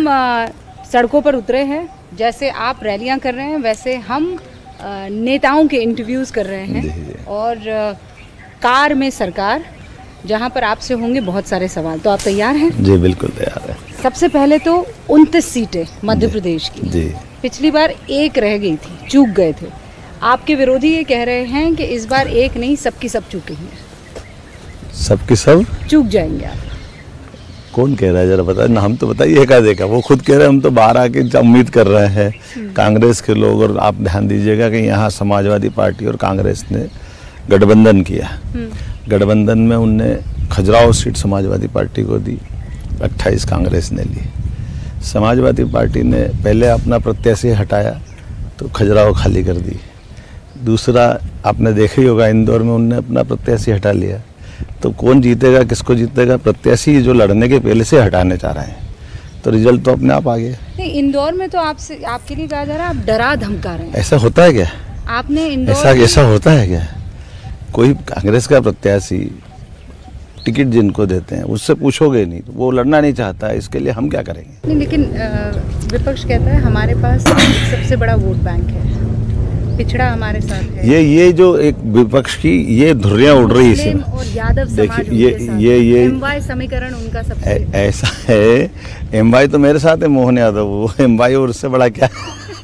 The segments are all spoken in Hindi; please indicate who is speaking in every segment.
Speaker 1: सड़कों पर उतरे हैं, जैसे आप रैलियां कर रहे हैं वैसे हम नेताओं के इंटरव्यूज़ कर रहे हैं और कार में सरकार, जहां पर आपसे होंगे बहुत सारे सवाल। तो आप तैयार हैं?
Speaker 2: जी बिल्कुल तैयार है।
Speaker 1: सबसे पहले तो 29 सीटें मध्य प्रदेश की
Speaker 2: जी।
Speaker 1: पिछली बार एक रह गई थी, चूक गए थे। आपके विरोधी ये कह रहे हैं कि इस बार एक नहीं सबकी सब चूकेंगे,
Speaker 2: सबकी सब
Speaker 1: चूक जाएंगे आप।
Speaker 2: कौन कह रहा है जरा बता ना, हम तो बताइए क्या देखा। वो खुद कह रहे हैं, हम तो बाहर आके उम्मीद कर रहे हैं कांग्रेस के लोग। और आप ध्यान दीजिएगा कि यहाँ समाजवादी पार्टी और कांग्रेस ने गठबंधन किया। गठबंधन में उनने खजुराहो सीट समाजवादी पार्टी को दी, 28 कांग्रेस ने ली। समाजवादी पार्टी ने पहले अपना प्रत्याशी हटाया तो खजुराहो खाली कर दी। दूसरा आपने देखा ही होगा, इंदौर में उनने अपना प्रत्याशी हटा लिया। तो कौन जीतेगा, किसको जीतेगा? प्रत्याशी जो लड़ने के पहले से हटाने चाह रहे हैं, तो रिजल्ट तो अपने आप आ गया।
Speaker 1: नहीं, इंदौर में तो आपसे आपके लिए कहा जा रहा है आप डरा धमका रहे हैं।
Speaker 2: ऐसा होता है क्या?
Speaker 1: आपने इंदौर
Speaker 2: ऐसा होता है क्या? कोई कांग्रेस का प्रत्याशी टिकट जिनको देते हैं उससे पूछोगे नहीं तो वो लड़ना नहीं चाहता है, इसके लिए हम क्या करेंगे?
Speaker 1: नहीं, लेकिन विपक्ष कहता है हमारे पास सबसे बड़ा वोट बैंक है, पिछड़ा हमारे साथ है।
Speaker 2: ये जो एक विपक्ष की ये धुर्रियां उड़ रही है
Speaker 1: और यादव समाज
Speaker 2: देखिए, ये
Speaker 1: एमवाई समीकरण उनका सबसे
Speaker 2: ऐसा है। एमवाई तो मेरे साथ है, मोहन यादव। वो एमवाई और उससे बड़ा क्या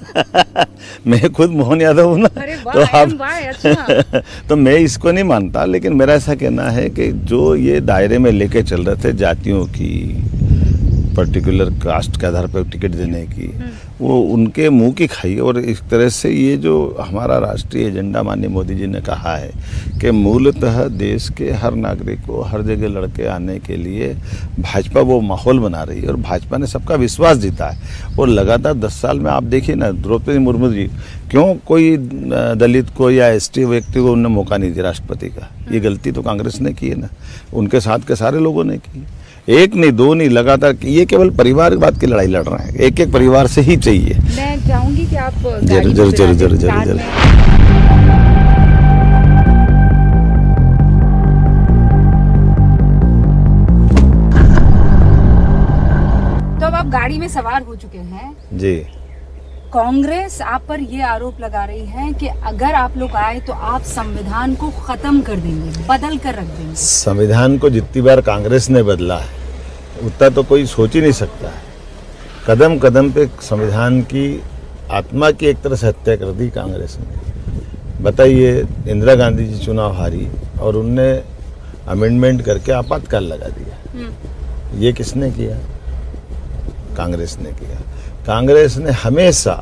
Speaker 2: मैं खुद मोहन यादव हूँ ना। तो आप
Speaker 1: अच्छा।
Speaker 2: तो मैं इसको नहीं मानता, लेकिन मेरा ऐसा कहना है कि जो ये दायरे में लेके चल रहे थे जातियों की, पर्टिकुलर कास्ट के आधार पर टिकट देने की, वो उनके मुंह की खाई। और इस तरह से ये जो हमारा राष्ट्रीय एजेंडा माननीय मोदी जी ने कहा है कि मूलतः देश के हर नागरिक को हर जगह लड़के आने के लिए भाजपा वो माहौल बना रही है और भाजपा ने सबका विश्वास जीता है। और लगातार 10 साल में आप देखिए ना, द्रौपदी मुर्मू जी क्यों कोई दलित को या एसटी व्यक्ति को उन्होंने मौका नहीं दिया राष्ट्रपति का? ये गलती तो कांग्रेस ने की है ना, उनके साथ के सारे लोगों ने की। एक नहीं, दो नहीं, लगातार। ये केवल परिवारवाद की लड़ाई लड़ रहे हैं, एक एक परिवार से ही चाहिए।
Speaker 1: मैं चाहूंगी कि आप
Speaker 2: जरूर।
Speaker 1: तो अब आप गाड़ी में सवार हो चुके हैं
Speaker 2: जी।
Speaker 1: कांग्रेस आप पर ये आरोप लगा रही है कि अगर आप लोग आए तो आप संविधान को खत्म कर देंगे, बदल कर रख देंगे।
Speaker 2: संविधान को जितनी बार कांग्रेस ने बदला है उतना तो कोई सोच ही नहीं सकता है। कदम कदम पे संविधान की आत्मा की एक तरह से हत्या कर दी कांग्रेस ने। बताइए, इंदिरा गांधी जी चुनाव हारी और उनने अमेंडमेंट करके आपातकाल लगा दिया। ये किसने किया? कांग्रेस ने किया। कांग्रेस ने हमेशा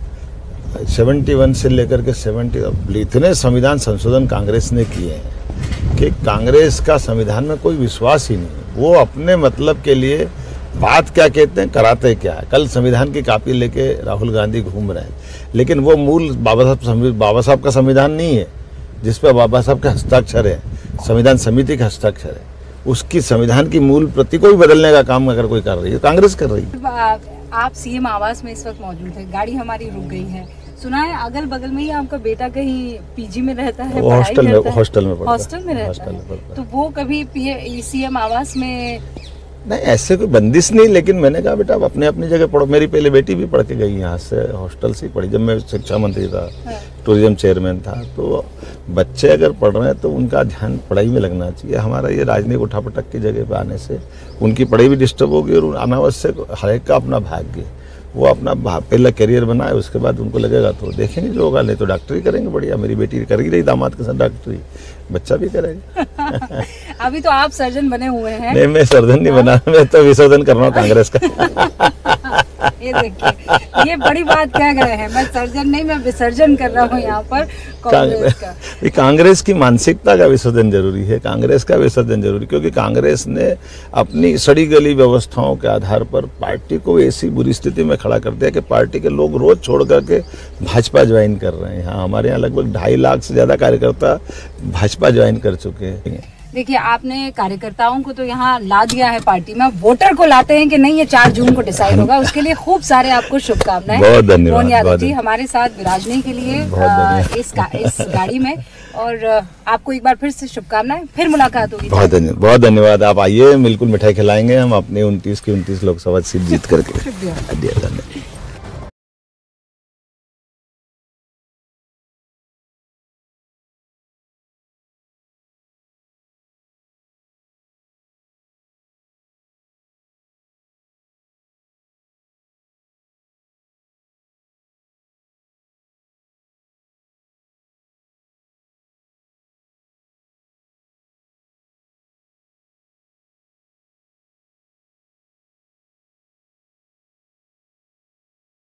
Speaker 2: 71 से लेकर के 70 इतने संविधान संशोधन कांग्रेस ने किए हैं कि कांग्रेस का संविधान में कोई विश्वास ही नहीं। वो अपने मतलब के लिए बात क्या कहते हैं, कराते क्या है। कल संविधान की कॉपी लेके राहुल गांधी घूम रहे हैं, लेकिन वो मूल बाबा साहब का संविधान नहीं है जिस पर बाबा साहब का हस्ताक्षर है, संविधान समिति का हस्ताक्षर है। उसकी संविधान की मूल प्रति को भी बदलने का काम अगर कोई कर रही है, कांग्रेस कर रही है।
Speaker 1: आप सीएम आवास में इस वक्त मौजूद है, गाड़ी हमारी रुक गई है। सुना है अगल बगल में ही आपका बेटा कहीं पीजी में रहता है,
Speaker 2: हॉस्टल में
Speaker 1: रहता है। तो वो कभी सीएम आवास में
Speaker 2: नहीं, ऐसे कोई बंदिश नहीं, लेकिन मैंने कहा बेटा अपने अपनी जगह पढ़ो। मेरी पहले बेटी भी पढ़ के गई यहाँ से, हॉस्टल से पढ़ी जब मैं शिक्षा मंत्री था, टूरिज्म चेयरमैन था। तो बच्चे अगर पढ़ रहे हैं तो उनका ध्यान पढ़ाई में लगना चाहिए। हमारा ये राजनीतिक उठापटक की जगह पे आने से उनकी पढ़ाई भी डिस्टर्ब होगी और अनावश्यक हर एक का अपना भाग्य, वो अपना पहला करियर बनाए, उसके बाद उनको लगेगा तो देखेंगे जो होगा, नहीं तो डॉक्टरी करेंगे। बढ़िया, मेरी बेटी कर ही रही दामाद के साथ डॉक्टरी, बच्चा भी करेगा।
Speaker 1: अभी तो आप सर्जन बने हुए हैं।
Speaker 2: नहीं, मैं सर्जन नहीं बना, मैं तो विसर्जन कर रहा हूँ कांग्रेस का।
Speaker 1: ये देखिए, ये बड़ी बात कह गए हैं, मैं सर्जन नहीं, मैं विसर्जन कर रहा हूँ यहाँ पर कांग्रेस का।
Speaker 2: कांग्रेस की मानसिकता का विसर्जन जरूरी है, कांग्रेस का विसर्जन जरूरी, क्योंकि कांग्रेस ने अपनी सड़ी गली व्यवस्थाओं के आधार पर पार्टी को ऐसी बुरी स्थिति में खड़ा कर दिया कि पार्टी के लोग रोज छोड़ करके भाजपा ज्वाइन कर रहे हैं। हाँ, हमारे यहाँ लगभग 2.5 लाख से ज्यादा कार्यकर्ता भाजपा ज्वाइन कर चुके हैं।
Speaker 1: देखिए, आपने कार्यकर्ताओं को तो यहाँ ला दिया है पार्टी में, वोटर को लाते हैं कि नहीं, ये 4 जून को डिसाइड होगा, उसके लिए खूब सारे आपको शुभकामनाएं।
Speaker 2: बहुत धन्यवाद
Speaker 1: मोहन यादव जी हमारे साथ विराजने के लिए इस गाड़ी में, और आपको एक बार फिर से शुभकामनाएं, फिर मुलाकात होगी।
Speaker 2: बहुत धन्यवाद। आप आइए, बिल्कुल मिठाई खिलाएंगे हम अपने 29 की 29 लोकसभा सीट जीत करके।
Speaker 1: शुक्रिया।
Speaker 2: धन्यवाद।